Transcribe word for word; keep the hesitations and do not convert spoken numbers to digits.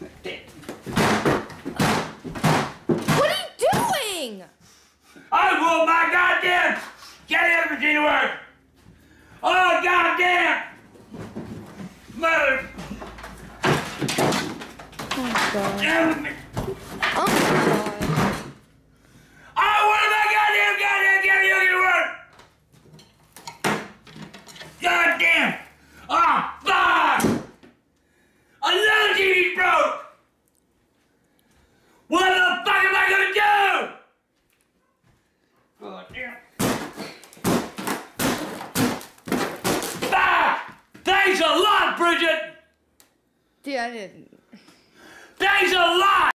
What are you doing? I want my goddamn get machine to work. Oh goddamn! Mother. Oh god. Damn it. Oh god. I want my goddamn goddamn get machine to work. Goddamn! Ah, fuck! Another T V's broke! What the fuck am I gonna do? Goddamn. Fuck! Thanks a lot, Bridget! Dude, I didn't. Thanks a lot!